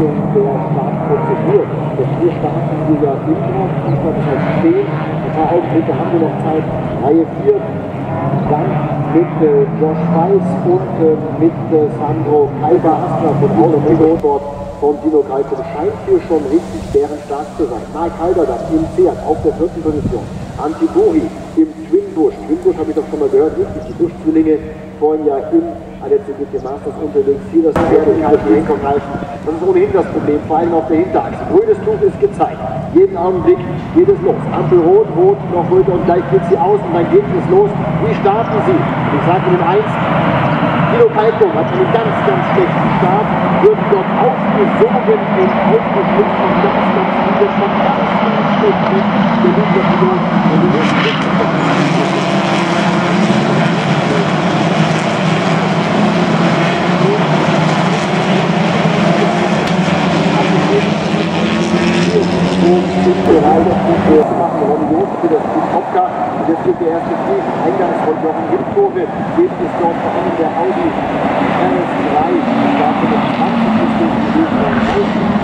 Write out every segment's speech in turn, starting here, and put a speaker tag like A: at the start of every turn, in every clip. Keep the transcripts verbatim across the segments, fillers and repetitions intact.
A: Richtung der Startprozedur. Denn hier starten wir ja im Draft, diesmal das heißt zehn. Ein paar Augenblicke haben wir noch Zeit. Reihe vier, dann mit äh, Josh Weiss und äh, mit äh, Sandro Kalber Astra von Autopilot dort von Dino Kalko. Scheint hier schon richtig bärenstark zu sein. Mike Halber dann im Pferd auf der vierten Position. Antibori im Twinbush. Twinbush habe ich doch schon mal gehört, wirklich die Busch-Zwillinge vorhin ja im A D A C T C R Masters unterwegs. Hier das Pferd in kalten Lenkungsreifen. Das ist ohnehin das Problem, vor allem auf der Hinterachse. Grünes Tuch ist gezeigt. Jeden Augenblick geht es los. Ampel rot, rot, noch röter und gleich geht sie aus und dann geht es los. Wie starten sie? Und ich sage Ihnen eins, Dino Kalko hat einen ganz, ganz schlechten Start, wird dort aufgesogen und aufgeschnitten und ganz, ganz viele schon ganz, ganz schlecht mit der Linkerpilot. Und die nächsten und jetzt geht der erste Steg, Eingangsrolljochen Hindkurve, geht es dort vor allem der Audi R S drei, dafür mit zwanzig Stunden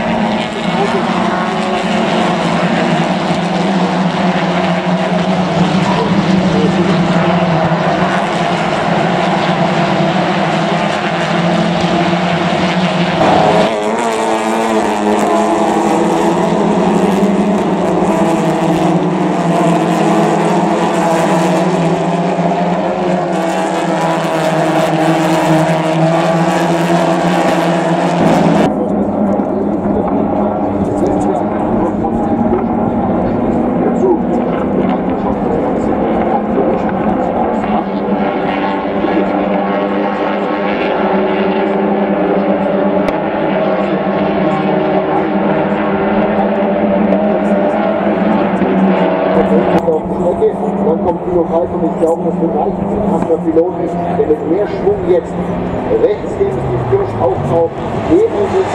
A: dann kommt Dino Kalko und ich glaube, das wird reichen für den Hammer Piloten, der mit mehr Schwung jetzt rechts neben die Kirsch auftaucht, neben sich.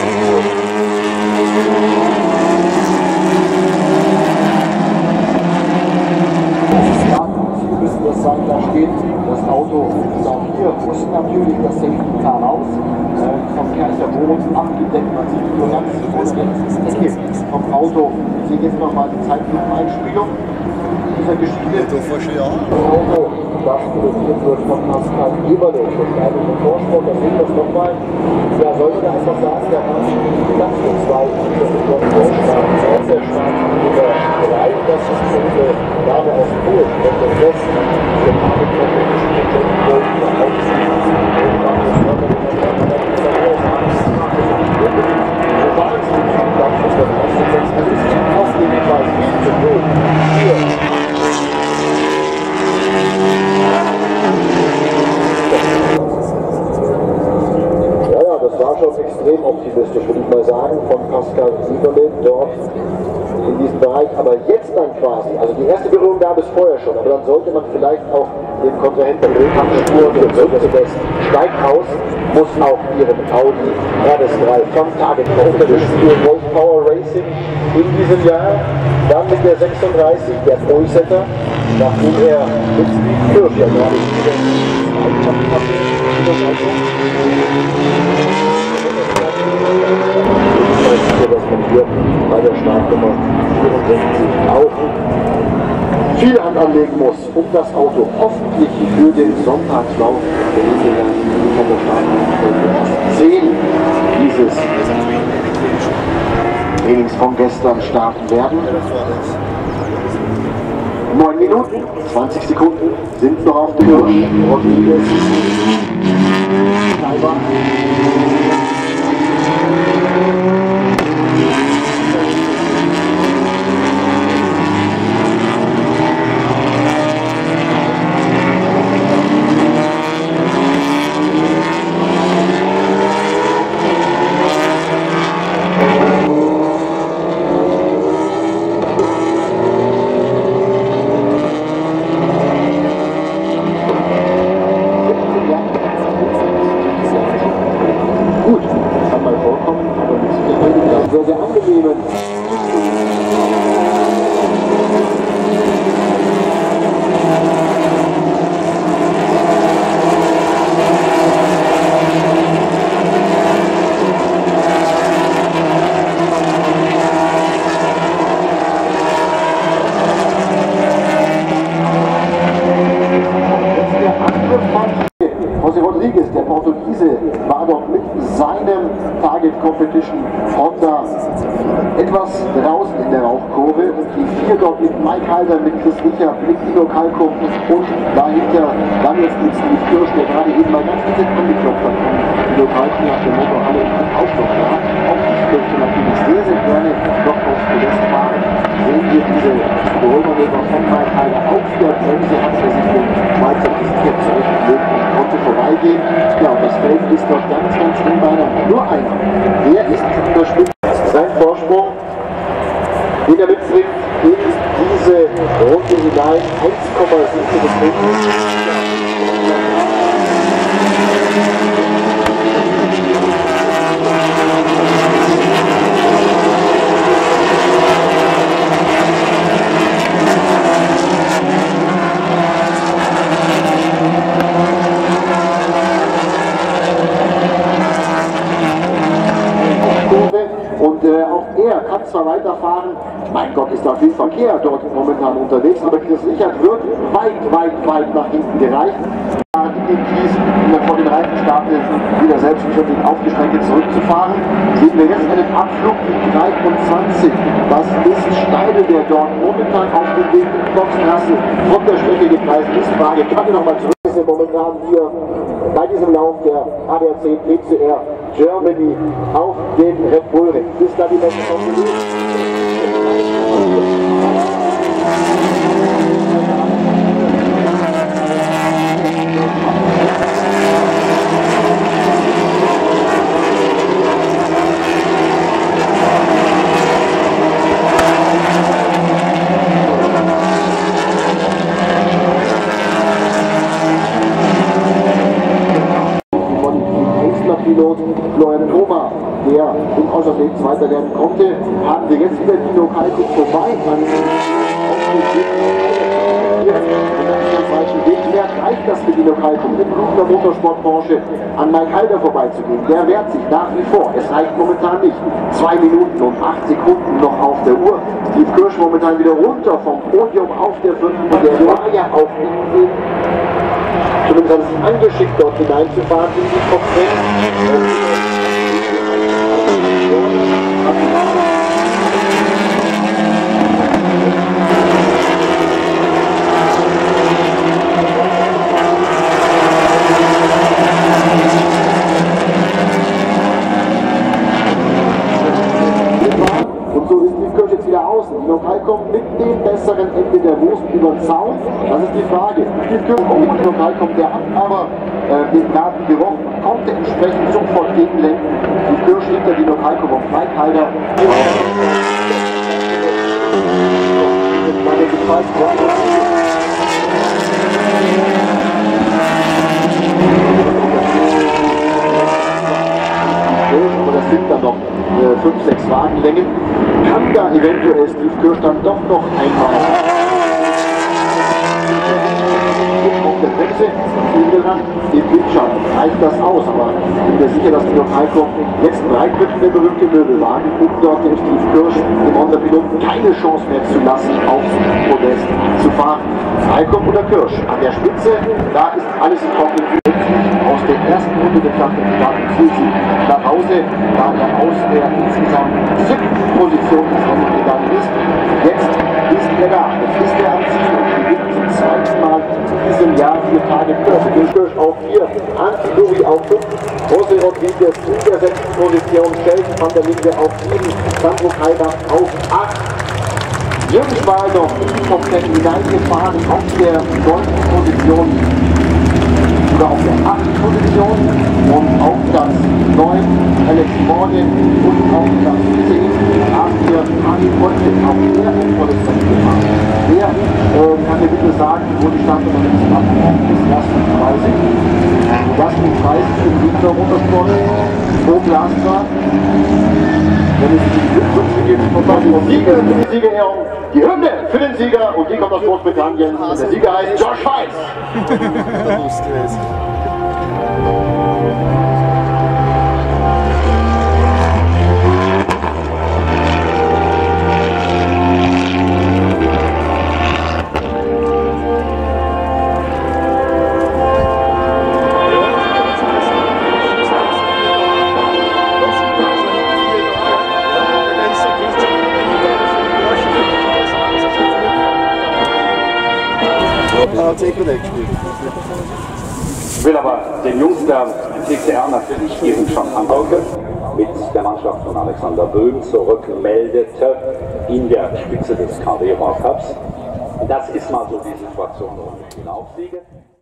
A: Sie müssen das sein, da steht das Auto. So, hier muss natürlich das Safety Car raus. Äh, vom Kercher Boden abgedeckt, man sieht nur ganz Ecke vom Auto. Ich sehe jetzt nochmal die Zeitlupeneinspielung dieser Geschichte. Das Auto, das produziert wird von Pascal Eberle, der Schreibe im Vorsport, da sehen wir es nochmal. Ja, sollte da einfach sagen, der hat ganz gut zwei, das ist doch sehr stark, sehr, sehr stark über drei, das ist unsere Dame aus Polen, und der Rest, der Marke von der Geschichte, der extrem optimistisch, würde ich mal sagen, von Pascal Eberle dort in diesem Bereich. Aber jetzt dann quasi, also die erste Berührung gab es vorher schon, aber dann sollte man vielleicht auch den Kontrahenten der Spur des Steighaus muss auch ihren Audi R S drei vom Target unterstützen. Wolf Power Racing in diesem Jahr, dann mit der sechsunddreißig, der Pro-Setter, nachdem er mit Steve Kirsch ja gerade dass man hier bei der Startnummer vierundsechzig auch viel Hand anlegen muss, um das Auto hoffentlich für den Sonntagslauf der zehn dieses Trainings von gestern starten werden. neun Minuten, zwanzig Sekunden sind noch auf der Uhr. Rodriguez, Kalber. Sehr, sehr angenehmen. Target Competition Honda etwas draußen in der Rauchkurve und die vier dort mit Mike Halder, mit Chris Richard, mit Dino Kalko und dahinter dann jetzt mit Steve Kirsch, der gerade eben mal ganz dezent angeklopft hat. Dino Kalko nach dem Motor alle auch noch da. Auch ich möchte natürlich sehr, sehr gerne noch aufs Podest fahren. Sehen wir diese Überholmanöver von Mike Halder auf der Bremse, hat er sich den Schweizer Christian zurückgelegt und konnte vorbeigehen. Ja, und das Feld ist dort ganz, ganz eng beieinander. Nur einer, der ist in der Spitze. Sein Vorsprung, den er mitbringt, in diese Runde hinein, eins Komma sieben Sekunden. Und äh, auch er kann zwar weiterfahren, mein Gott, ist da viel Verkehr dort momentan unterwegs, aber Chris Richard wird weit, weit, weit nach hinten gereicht. In den Kies, um dann vor den Reifenstapeln wieder selbstständig auf die Strecke zurückzufahren, sehen wir jetzt einen Abflug mit dreiundzwanzig. Das ist Steine, der dort momentan auf dem Weg in Boxenrasse von der Strecke gekreist ist. Frage, kann ich nochmal zurück? Wir sind momentan hier bei diesem Lauf der A D A C T C R Germany auf den Red Bull Ring. Bis da die Menschen auf die Weg. Pilot Florian Roma, der in Außerdem Zweiter werden konnte, haben wir jetzt wieder Dino Kalko vorbei an den falschen Weg. Reicht das für Dino Kalko mit der Motorsportbranche an Mike Halder vorbeizugehen? Der wehrt sich nach wie vor. Es reicht momentan nicht. Zwei Minuten und acht Sekunden noch auf der Uhr. Steve Kirsch momentan wieder runter vom Podium auf der fünften. Der war ja auf dem zumindest hat es sich angeschickt, dort hineinzufahren in die Top zehn. Und so ist Steve Kirsch jetzt wieder außen. Die Lokal kommt mit dem besseren Ende der Wurst über den Zaun. Das ist die Frage. Steve Kirsch, oh, die Lokal kommt, der hat aber äh, den Garten gerochen, konnte entsprechend sofort gegenlenken. Steve Kirsch hinter die Lokal kommt auf Mike Halder. Aber das sind dann noch fünf, sechs Wagenlängen. Kann da eventuell Steve Kirsch dann doch noch einmal auf der Bremse im Windschatten reicht das aus, aber ich bin mir sicher, dass die Lokalkom jetzt bereit wird für den berühmten Möbelwagen, um dort den Steve Kirsch, dem Honda-Piloten, keine Chance mehr zu lassen, aufs Podest zu fahren. Alkom oder Kirsch an der Spitze, da ist alles in trockenen Tüchern. Aus der ersten Runde betrachtet, starten Zielsieg nach Hause, da er aus der insgesamt siebten Position ins Rennen gegangen ist. Jetzt ist er da, jetzt ist er am Ziel und gewinnt zum zweiten Mal in diesem Jahr vier Tage Kirsch. Kirsch auf vier, Anti-Luri auf fünf, José Rodriguez in der sechsten Position, Sheldon van der Linde auf sieben, Sandro Kalbach auf acht. Jürgen Schmal noch in die Top zehn hineingefahren auf der neunten Position. Oder auf der achten Position und auf Platz neun Alex Morgan und auf Platz zehn haben wir Harry Polke auf der volles Rennen gefahren. Wer äh, kann mir bitte sagen, wo die Startnummer jetzt abgekommen ist? Jasmin dreißig. Jasmin dreißig im Winter Motorsport, wo Glas war. Wenn es die Glückwünsche gibt, und dann die Sieger für die Siegerehrung, die Hymne für den Sieger und die kommt aus Großbritannien und der Sieger heißt Josh Weiss.
B: A D A T gespielt.
C: Ich will aber den Jungs der T C R natürlich ihren Champagner mit der Mannschaft von Alexander Böhm zurückmeldete in der Spitze des Carrera Cups. Das ist mal so die Situation rund um den Aufsiege.